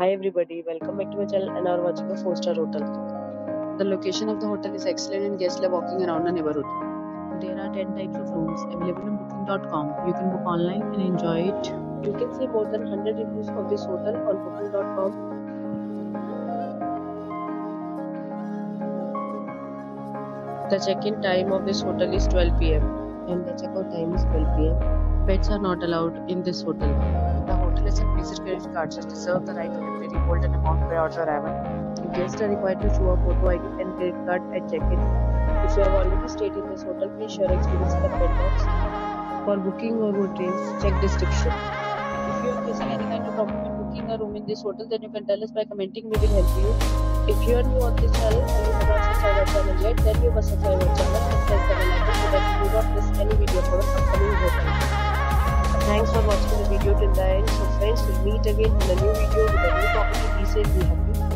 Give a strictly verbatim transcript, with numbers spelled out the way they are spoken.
Hi everybody, welcome back to my channel and are watching a four star hotel. The location of the hotel is excellent and guests love walking around the neighborhood. There are ten types of rooms Available on booking dot com. You can book online and enjoy it. You can see more than one hundred reviews of this hotel on booking dot com. The check-in time of this hotel is twelve p m and the check-out time is twelve p m Pets are not allowed in this hotel. The hotel accepts major credit cards and reserves the right to temporarily hold an amount prior to arrival. Guests are required to show a photo I D and credit card at check-in. If you have already stayed in this hotel, please share your experience in the comment box. For booking or more details, check description. If you are facing any kind of problem in booking a room in this hotel, then you can tell us by commenting. We will help you. If you are new on this channel and you have not subscribed our channel yet, then you must subscribe our channel and press the bell icon so that you do not miss any video for our upcoming hotel. Thanks for watching the video till the end. So friends, we'll meet again in a new video with a new property. Be safe, be happy.